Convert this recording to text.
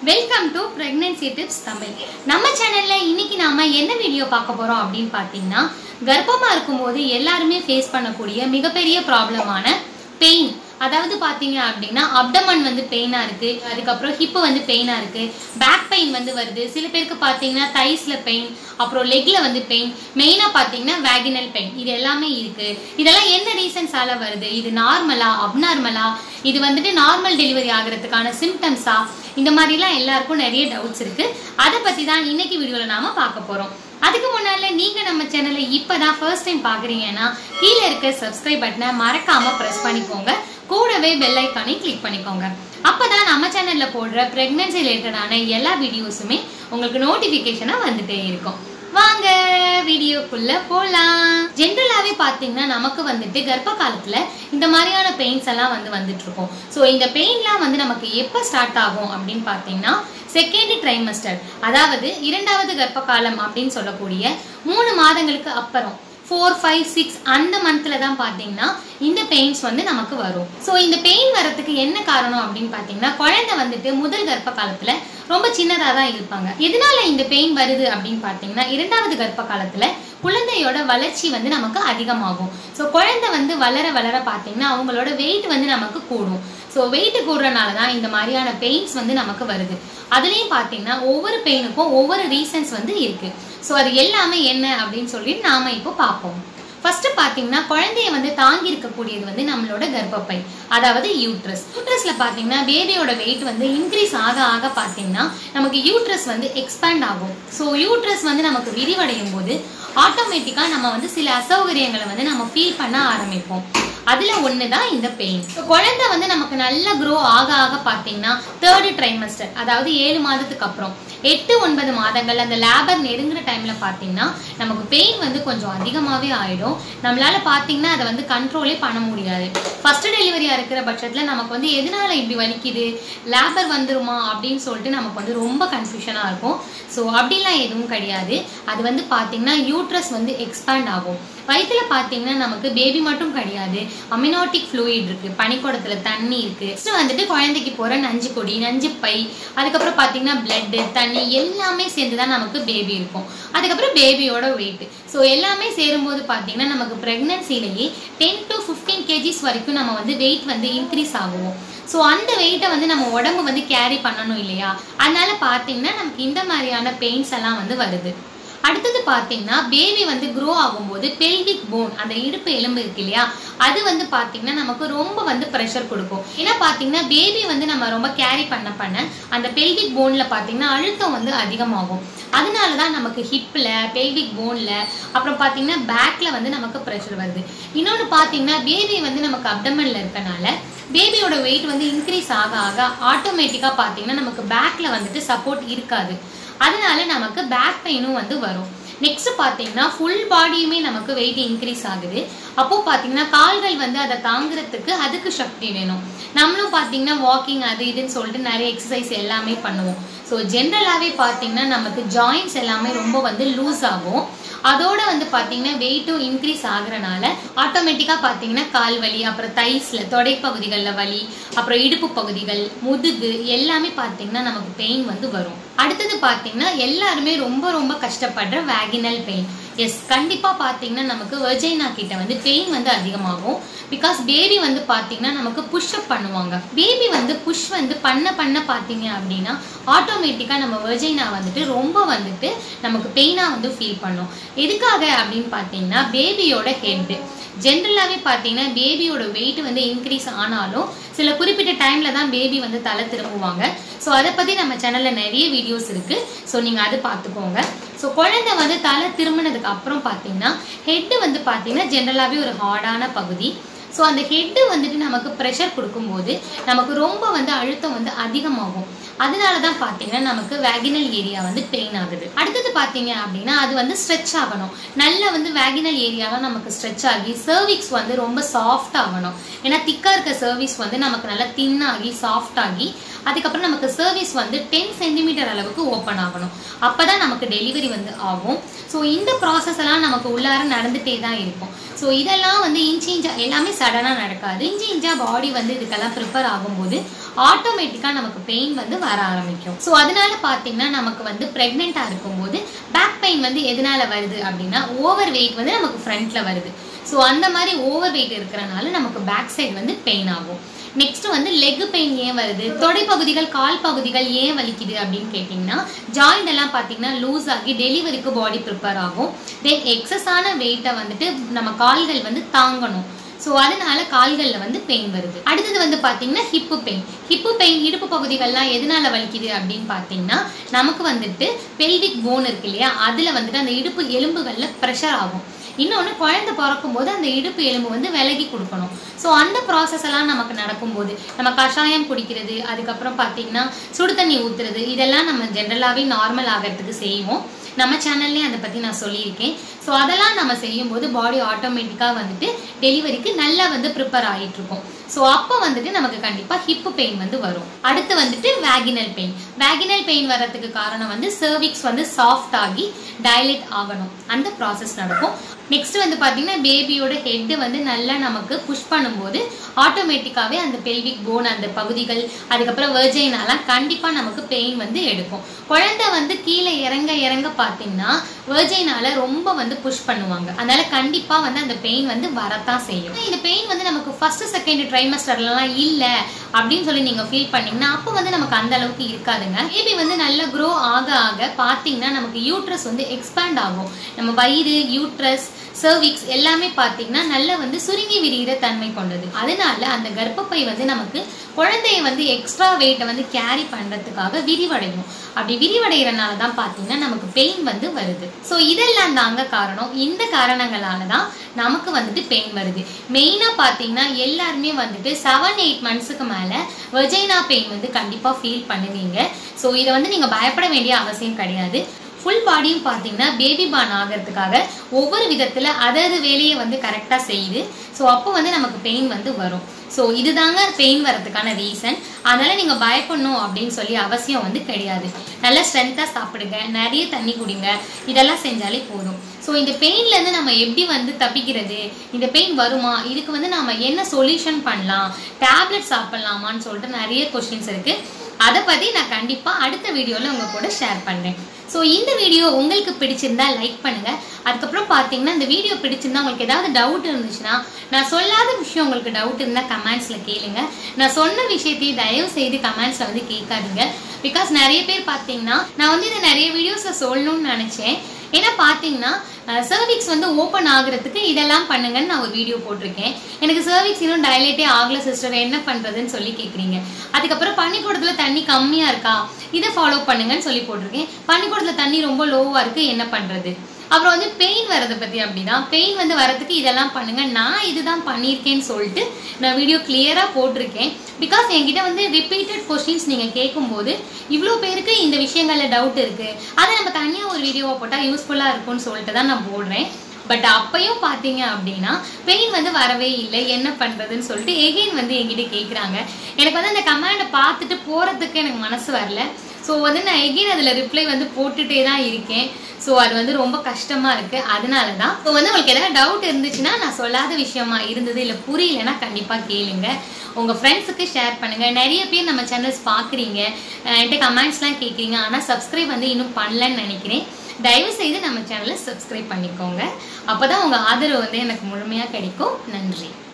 Welcome to Pregnancy Tips Tamil. நம்ம சேனல்ல இன்னைக்கு நாம என்ன வீடியோ பார்க்க போறோம் அப்படினு பாத்தீங்கன்னா கர்ப்பமா இருக்கும்போது எல்லாரும் ஃபேஸ் பண்ணக்கூடிய மிகப்பெரிய ப்ராப்ளமான பெயின். அதாவது பாத்தீங்க அப்படினா அப்டமன் வந்து பெயினா இருக்கு, அதுக்கு அப்புறம் ஹிப் வந்து பெயினா இருக்கு, பேக் பெயின் வந்து வருது, சில பேருக்கு பாத்தீங்கன்னா தைஸ்ல பெயின், அப்புறம் லெக்ல வந்து பெயின், மெயினா பாத்தீங்கன்னா வேகினல் பெயின். இது எல்லாமே இருக்கு. இதெல்லாம் என்ன ரீசன்ஸால வருது? இது நார்மலா அப்நார்மலா? இது வந்துட்டு நார்மல் டெலிவரி ஆகிறதுக்கான சிம்டம்ஸா? இந்த மாதிரிலாம் எல்லாருக்கும் நிறைய டவுட்ஸ் இருக்கு. அதை பத்தி தான் இன்னைக்கு வீடியோல நாம பார்க்க போறோம். அதுக்கு முன்னால நீங்க நம்ம சேனலை இப்பதான் ஃபர்ஸ்ட் டைம் பாக்குறீங்கன்னா கீழே இருக்க சப்ஸ்கிரைப் பட்டனை மறக்காம பிரஸ் பண்ணிக்கோங்க, கூடவே பெல் ஐக்கானை கிளிக் பண்ணிக்கோங்க. அப்பதான் நம்ம சேனல்ல போடுற பிரெக்னன்சி ரிலேட்டடான எல்லா வீடியோஸுமே உங்களுக்கு நோட்டிபிகேஷனா வந்துட்டே இருக்கும். வாங்க வீடியோக்குள்ள போலாம். ஜென்ரலாவே பாத்தீங்கன்னா நமக்கு வந்துட்டு கர்ப்ப காலத்துல இந்த மாதிரியான பெயின்ஸ் எல்லாம் வந்துட்டு இருக்கும். சோ இந்த பெயின்லாம் வந்து நமக்கு எப்ப ஸ்டார்ட் ஆகும் அப்படின்னு பாத்தீங்கன்னா செகண்ட் ட்ரைமஸ்டர், அதாவது இரண்டாவது கர்ப்ப காலம் அப்படின்னு சொல்லக்கூடிய 3 மாதங்களுக்கு அப்புறம் 4, 5, 6 அந்த மந்த்ல தான் பாத்தீங்கன்னா இந்த பெயின்ஸ் வந்து நமக்கு வரும். சோ இந்த பெயின் வரதுக்கு என்ன காரணம் அப்படின்னு பாத்தீங்கன்னா குழந்தை வந்துட்டு முதல் கர்ப்ப காலத்துல ரொம்ப சின்னதா தான் இருப்பாங்க. எதனால இந்த பெயின் வருது அப்படின்னு பாத்தீங்கன்னா இரண்டாவது கர்ப்ப காலத்துல குழந்தையோட வளர்ச்சி வந்து நமக்கு அதிகமாகும். சோ குழந்தை வந்து வளர வளர பாத்தீங்கன்னா அவங்களோட வெயிட் வந்து நமக்கு கூடும். சோ வெயிட் கூடுறதுனாலதான் இந்த மாதிரியான பெயின்ஸ் வந்து நமக்கு வருது. அதுலயும் பாத்தீங்கன்னா ஒவ்வொரு பெயினுக்கும் ஒவ்வொரு ரீசன்ஸ் வந்து இருக்கு. சோ அது எல்லாமே என்ன அப்படின்னு சொல்லி நாம இப்போ பார்ப்போம். ஃபர்ஸ்ட் பாத்தீங்கன்னா குழந்தைய வந்து தாங்கி இருக்கக்கூடியது வந்து நம்மளோட கர்ப்பப்பை, அதாவது யூட்ரஸ். யூட்ரஸ்ல பாத்தீங்கன்னா பேபியோட வெயிட் வந்து இன்க்ரீஸ் ஆக ஆக பாத்தீங்கன்னா நமக்கு யூட்ரஸ் வந்து எக்ஸ்பேண்ட் ஆகும். ஸோ யூட்ரஸ் வந்து நமக்கு விரிவடையும் போது ஆட்டோமேட்டிக்கா நம்ம வந்து சில அசௌகரியங்களை வந்து நம்ம ஃபீல் பண்ண ஆரம்பிப்போம். அதுல ஒண்ணுதான் இந்த பெயின். குழந்தை வந்து நமக்கு நல்லா க்ரோ ஆக ஆக பாத்தீங்கன்னா தேர்ட் ட்ரைமஸ்டர், அதாவது 7 மாதத்துக்கு அப்புறம் 8, 9 மாதங்கள் அந்த லேபர் நெருங்குற டைம்ல பாத்தீங்கன்னா நமக்கு பெயின் வந்து கொஞ்சம் அதிகமாவே ஆயிடும். நம்மளால பாத்தீங்கன்னா அதை வந்து கண்ட்ரோலே பண்ண முடியாது. ஃபர்ஸ்ட் டெலிவரியா இருக்கிற பட்சத்துல நமக்கு வந்து எதனால இப்படி வலிக்குது, லேபர் வந்துருமா அப்படின்னு சொல்லிட்டு நமக்கு வந்து ரொம்ப கன்ஃபியூஷனா இருக்கும். ஸோ அப்படிலாம் எதுவும் கிடையாது. அது வந்து பாத்தீங்கன்னா யூட்ரஸ் வந்து எக்ஸ்பேண்ட் ஆகும். வயிற்றுல பாத்தீங்கன்னா நமக்கு பேபி மட்டும் கிடையாது, அமினோட்டிக் ஃப்ளூயிட் இருக்கு, பனிக்கூடத்துல தண்ணி இருக்கு, வந்துட்டு குழந்தைக்கு போற நஞ்சு கொடி, நஞ்சு பை, அதுக்கப்புறம் பாத்தீங்கன்னா பிளட், தண்ணி எல்லாமே சேர்ந்துதான் நமக்கு பேபி இருக்கும். அதுக்கப்புறம் பேபியோட வெயிட். ஸோ எல்லாமே சேரும்போது பாத்தீங்கன்னா நமக்கு பிரெக்னன்சிலேயே 10 to 15 kgs வரைக்கும் நம்ம வந்து வெயிட் வந்து இன்க்ரீஸ் ஆகும். ஸோ அந்த வெயிட்டை வந்து நம்ம உடம்பு வந்து கேரி பண்ணணும் இல்லையா, அதனால பாத்தீங்கன்னா நமக்கு இந்த மாதிரியான பெயின்ஸ் எல்லாம் வந்து வருது. அடுத்தது பாத்தீங்கன்னா பேபி வந்து க்ரோ ஆகும்போது பெல்விக் போன், அந்த இடுப்பு எலும்பு இருக்கு இல்லையா, அது வந்து பாத்தீங்கன்னா நமக்கு ரொம்ப வந்து ப்ரெஷர் கொடுக்கும். ஏன்னா பாத்தீங்கன்னா பேபி வந்து நம்ம ரொம்ப கேரி பண்ண அந்த பெல்விக் போன்ல பாத்தீங்கன்னா அழுத்தம் வந்து அதிகமாகும். அதனாலதான் நமக்கு ஹிப்ல, பெல்விக் போன்ல, அப்புறம் பாத்தீங்கன்னா பேக்ல வந்து நமக்கு ப்ரெஷர் வருது. இன்னொன்னு பாத்தீங்கன்னா பேபி வந்து நமக்கு அப்டமன்ல இருக்கனால பேபியோட வெயிட் வந்து இன்க்ரீஸ் ஆக ஆக ஆட்டோமேட்டிக்கா பாத்தீங்கன்னா நமக்கு பேக்ல வந்துட்டு சப்போர்ட் இருக்காது. அதனால நமக்கு பேக் பெயினும் வந்து வரும். நெக்ஸ்ட் பாத்தீங்கன்னா ஃபுல் பாடியுமே நமக்கு வெயிட் இன்க்ரீஸ் ஆகுது. அப்போ பாத்தீங்கன்னா கால்கள் வந்து அதை தாங்குறதுக்கு அதுக்கு சக்தி வேணும். நம்மளும் பாத்தீங்கன்னா வாக்கிங் அது இதுன்னு சொல்லிட்டு நிறைய எக்ஸசைஸ் எல்லாமே பண்ணுவோம். ஸோ ஜென்ரலாவே பாத்தீங்கன்னா நமக்கு ஜாயின்ஸ் எல்லாமே ரொம்ப வந்து லூஸ் ஆகும். அதோட வந்து பாத்தீங்கன்னா வெயிட்டும் இன்க்ரீஸ் ஆகுறனால ஆட்டோமேட்டிக்கா பாத்தீங்கன்னா கால் வலி, அப்புறம் தைஸ்ல தொடை பகுதிகள்ல வலி, அப்புறம் இடுப்பு பகுதிகள், முதுகு எல்லாமே பாத்தீங்கன்னா நமக்கு பெயின் வந்து வரும். அடுத்தது பாத்தீங்கன்னா எல்லாருமே ரொம்ப ரொம்ப கஷ்டப்படுற வேகினல் பெயின். எஸ், கண்டிப்பா பாத்தீங்கன்னா நமக்கு வெர்ஜைனா கிட்ட வந்து பெயின் வந்து அதிகமாகும். பிகாஸ் பேபி வந்து பாத்தீங்கன்னா நமக்கு புஷ் அப் பண்ணுவாங்க. பேபி வந்து புஷ் வந்து பண்ண பாத்தீங்க அப்படின்னா ஆட்டோமேட்டிக்கா நம்ம வெர்ஜைனா வந்துட்டு ரொம்ப வந்துட்டு நமக்கு பெயினா வந்து ஃபீல் பண்ணும். எதுக்காக அப்படின்னு பாத்தீங்கன்னா பேபியோட ஹெட். ஜென்ரலாவே பாத்தீங்கன்னா பேபியோட வெயிட் வந்து இன்க்ரீஸ் ஆனாலும் சில குறிப்பிட்ட டைம்ல தான் பேபி வந்து தலை திரும்புவாங்க. ஸோ அதை பத்தி நம்ம சேனல்ல நிறைய வீடியோஸ் இருக்கு. ஸோ நீங்க அது பார்த்துக்கோங்க. ஸோ குழந்தை வந்து தலை திரும்பினதுக்கு அப்புறம் பாத்தீங்கன்னா ஹெட் வந்து பாத்தீங்கன்னா ஜென்ரலாவே ஒரு ஹார்டான பகுதி. ஸோ அந்த ஹெட் வந்துட்டு நமக்கு ப்ரெஷர் கொடுக்கும்போது நமக்கு ரொம்ப வந்து அழுத்தம் வந்து அதிகமாகும். அதனாலதான் பாத்தீங்கன்னா நமக்கு வேகினல் ஏரியா வந்து பெயின் ஆகுது. அடுத்தது பாத்தீங்க அப்படின்னா அது வந்து ஸ்ட்ரெச் ஆகணும். நல்ல வந்து வேகினல் ஏரியாலாம் நமக்கு ஸ்ட்ரெச் ஆகி சர்விக்ஸ் வந்து ரொம்ப சாஃப்ட் ஆகணும். ஏன்னா திக்கா இருக்க சர்விக்ஸ் வந்து நமக்கு நல்லா தின்னாகி சாஃப்ட் ஆகி அதுக்கப்புறம் நமக்கு சர்வீஸ் வந்து 10 சென்டிமீட்டர் அளவுக்கு ஓப்பன் ஆகணும். அப்பதான் நமக்கு டெலிவரி வந்து ஆகும். ஸோ இந்த ப்ராசஸ் எல்லாம் நமக்கு உள்ளார நடந்துட்டே தான் இருக்கும். ஸோ இதெல்லாம் வந்து இன்ச் இன்ச்சா எல்லாமே சடனாக நடக்காது. இன்ச் இன்ச்சா பாடி வந்து இதுக்கெல்லாம் ப்ரிப்பேர் ஆகும்போது ஆட்டோமேட்டிக்காக நமக்கு பெயின் வந்து வர ஆரம்பிக்கும். ஸோ அதனால பார்த்தீங்கன்னா நமக்கு வந்து ப்ரெக்னெண்ட்டாக இருக்கும்போது பேக் பெயின் வந்து எதனால வருது அப்படின்னா ஓவர் வெயிட் வந்து நமக்கு ஃப்ரண்ட்ல வருது. ஸோ அந்த மாதிரி ஓவர் வெயிட் இருக்கிறனால நமக்கு பேக் சைடு வந்து பெயின் ஆகும். நெக்ஸ்ட் வந்து லெக் பெயின் ஏன் வருது, தொடை பகுதிகள் கால் பகுதிகள் ஏன் வலிக்குது அப்படின்னு கேட்டிங்கன்னா ஜாயிண்ட் எல்லாம் பார்த்தீங்கன்னா லூஸ் ஆகி டெலிவரிக்கு பாடி ப்ரிப்பேர் ஆகும். தென் எக்ஸஸான வெயிட்டை வந்துட்டு நம்ம கால்கள் வந்து தாங்கணும். ஸோ அதனால கால்களில் வந்து பெயின் வருது. அடுத்தது வந்து பார்த்தீங்கன்னா ஹிப்பு பெயின். ஹிப்பு பெயின் இடுப்பு பகுதிகள்லாம் எதனால வலிக்குது அப்படின்னு பார்த்தீங்கன்னா நமக்கு வந்துட்டு பெல்விக் போன் இருக்கு இல்லையா, அதில் வந்துட்டு அந்த இடுப்பு எலும்புகளில் ப்ரெஷர் ஆகும். இன்னொன்று குழந்தை பிறக்கும் போது அந்த இடுப்பு எலும்பு வந்து விலகி கொடுக்கணும். ஸோ அந்த ப்ராசஸ் எல்லாம் நமக்கு நடக்கும்போது நம்ம கஷாயம் குடிக்கிறது, அதுக்கப்புறம் பார்த்தீங்கன்னா சுடு தண்ணி ஊற்றுறது, இதெல்லாம் நம்ம ஜென்ரலாகவே நார்மல் ஆகிறதுக்கு செய்வோம். நம்ம சேனல்லே அதை பற்றி நான் சொல்லியிருக்கேன். ஸோ அதெல்லாம் நம்ம செய்யும்போது பாடி ஆட்டோமேட்டிக்காக வந்துட்டு டெலிவரிக்கு நல்லா வந்து ப்ரிப்பேர் ஆகிட்டு இருக்கும். ஸோ அப்போ வந்துட்டு நமக்கு கண்டிப்பாக ஹிப்பு பெயின் வந்து வரும். அடுத்து வந்துட்டு வேகினல் பெயின். வேகினல் பெயின் வர்றதுக்கு காரணம் வந்து சர்விக்ஸ் வந்து சாஃப்ட் ஆகி டைலேட் ஆகணும், அந்த ப்ராசஸ் நடக்கும். நெக்ஸ்ட் வந்து பார்த்தீங்கன்னா பேபியோட ஹெட் வந்து நல்லா நமக்கு புஷ் பண்ணும்போது ஆட்டோமேட்டிக்காகவே அந்த பெல்விக் போன் அந்த பகுதிகள் அதுக்கப்புறம் வெர்ஜைனாலாம் கண்டிப்பாக நமக்கு பெயின் வந்து எடுக்கும். குழந்தை வந்து கீழே இறங்க இறங்க பார்த்தீங்கன்னா வெர்ஜைனால ரொம்ப வந்து புஷ் பண்ணுவாங்க. அதனால கண்டிப்பாக வந்து அந்த பெயின் வந்து வரத்தான் செய்யும். இந்த பெயின் வந்து நமக்கு ஃபர்ஸ்ட் செகண்ட் ட்ரைமஸ்டர்லாம் இல்லை அப்படின்னு சொல்லி நீங்கள் ஃபீல் பண்ணீங்கன்னா அப்போ வந்து நமக்கு அந்த அளவுக்கு இருக்காதுங்க. பேபி வந்து நல்லா க்ரோ ஆக ஆக பார்த்தீங்கன்னா நமக்கு யூட்ரஸ் வந்து எக்ஸ்பேண்ட் ஆகும். நம்ம வயிறு, யூட்ரஸ், சர்விக்ஸ் எல்லாமே பார்த்தீங்கன்னா நல்லா வந்து சுருங்கி விரிகிற தன்மை கொண்டது. அதனால அந்த கர்ப்பப்பை வந்து நமக்கு குழந்தைய வந்து எக்ஸ்ட்ரா வெயிட்டை வந்து கேரி பண்ணுறதுக்காக விரிவடையும். அப்படி விரிவடைகிறனால தான் பார்த்தீங்கன்னா நமக்கு பெயின் வந்து வருது. ஸோ இதெல்லாம் தாங்க காரணம். இந்த காரணங்களால தான் நமக்கு வந்துட்டு பெயின் வருது. மெயினாக பார்த்தீங்கன்னா எல்லாருமே வந்துட்டு 7-8 மந்த்ஸுக்கு மேலே வெர்ஜைனா பெயின் வந்து கண்டிப்பாக ஃபீல் பண்ணுவீங்க. ஸோ இதை வந்து நீங்கள் பயப்பட வேண்டிய அவசியம் கிடையாது. ஃபுல் பாடியும் பார்த்தீங்கன்னா பேபி பார்ன் ஆகிறதுக்காக ஒவ்வொரு விதத்தில் அதாவது வேலையை வந்து கரெக்டாக செய்யுது. ஸோ அப்போ வந்து நமக்கு பெயின் வந்து வரும். ஸோ இதுதாங்க பெயின் வரதுக்கான ரீசன். அதனால் நீங்கள் பயப்படணும் அப்படின்னு சொல்லி அவசியம் வந்து கிடையாது. நல்லா ஸ்ட்ரென்த்தாக சாப்பிடுங்க, நிறைய தண்ணி குடிங்க, இதெல்லாம் செஞ்சாலே போதும். ஸோ இந்த பெயின்லேருந்து நம்ம எப்படி வந்து தப்பிக்கிறது, இந்த பெயின் வருமா, இதுக்கு வந்து நம்ம என்ன சொல்யூஷன் பண்ணலாம், டேப்லெட் சாப்பிட்லாமான்னு சொல்லிட்டு நிறைய கொஸ்டின்ஸ் இருக்குது. அதை பற்றி நான் கண்டிப்பாக அடுத்த வீடியோவில் உங்கள் கூட ஷேர் பண்ணுறேன். ஸோ இந்த வீடியோ உங்களுக்கு பிடிச்சிருந்தா லைக் பண்ணுங்கள். அதுக்கப்புறம் பார்த்தீங்கன்னா இந்த வீடியோ பிடிச்சிருந்தா உங்களுக்கு ஏதாவது டவுட் இருந்துச்சுன்னா, நான் சொல்லாத விஷயம் உங்களுக்கு டவுட் இருந்தால் கமெண்ட்ஸில் கேளுங்க. நான் சொன்ன விஷயத்தையும் தயவு செய்து கமெண்ட்ஸில் வந்து கேட்காதீங்க. பிகாஸ் நிறைய பேர் பார்த்தீங்கன்னா நான் வந்து இதை நிறைய வீடியோஸில் சொல்லணும்னு நினச்சேன். ஏன்னா பார்த்தீங்கன்னா சர்விக்ஸ் வந்து ஓப்பன் ஆகுறதுக்கு இதெல்லாம் பண்ணுங்கன்னு நான் ஒரு வீடியோ போட்டிருக்கேன். எனக்கு சர்விக்ஸ் இன்னும் டைலேட்டே ஆகலை சிஸ்டர், என்ன பண்ணுறதுன்னு சொல்லி கேட்குறீங்க. அதுக்கப்புறம் பனிக்கூடத்தில் தண்ணி கம்மியாக இருக்கா, இதை ஃபாலோ பண்ணுங்கன்னு சொல்லி போட்டிருக்கேன். பனிக்கூடத்தில் தண்ணி ரொம்ப லோவாக இருக்குது, என்ன பண்ணுறது. அப்புறம் வந்து பெயின் வரதை பற்றி அப்படிதான், பெயின் வந்து வரதுக்கு இதெல்லாம் பண்ணுங்க, நான் இதுதான் பண்ணியிருக்கேன்னு சொல்லிட்டு நான் வீடியோ கிளியராக போட்டிருக்கேன். பிகாஸ் என்கிட்ட வந்து ரிப்பீட்டட் கொஸ்டின்ஸ் நீங்கள் கேட்கும்போது இவ்வளோ பேருக்கு இந்த விஷயங்களில் டவுட் இருக்குது, அதை நம்ம தனியாக ஒரு வீடியோவை போட்டால் யூஸ்ஃபுல்லாக இருக்கும்னு சொல்லிட்டு தான் நான் போடுறேன். பட் அப்பையும் பார்த்தீங்க அப்படின்னா பெயின் வந்து வரவே இல்லை, என்ன பண்ணுறதுன்னு சொல்லிட்டு எகெயின் வந்து என்கிட்ட கேட்குறாங்க. எனக்கு வந்து அந்த கமெண்டை பார்த்துட்டு போகிறதுக்கு எனக்கு மனசு வரல. ஸோ வந்து நான் எகெயின் அதில் ரிப்ளை வந்து போட்டுகிட்டே தான் இருக்கேன். ஸோ அது வந்து ரொம்ப கஷ்டமாக இருக்குது. அதனால தான் ஸோ வந்து உங்களுக்கு ஏதாவது டவுட் இருந்துச்சுன்னா, நான் சொல்லாத விஷயமா இருந்தது இல்லை புரியலைன்னா கண்டிப்பாக கேளுங்க, உங்கள் ஃப்ரெண்ட்ஸுக்கு ஷேர் பண்ணுங்கள். நிறைய பேர் நம்ம சேனல்ஸ் பார்க்குறீங்க, என்கிட்ட கமெண்ட்ஸ்லாம் கேட்குறீங்க, ஆனால் சப்ஸ்கிரைப் வந்து இன்னும் பண்ணலன்னு நினைக்கிறேன். தயவு செய்து நம்ம சேனலை சப்ஸ்கிரைப் பண்ணிக்கோங்க. அப்போ தான் உங்கள் ஆதரவு வந்து எனக்கு முழுமையாக கிடைக்கும். நன்றி.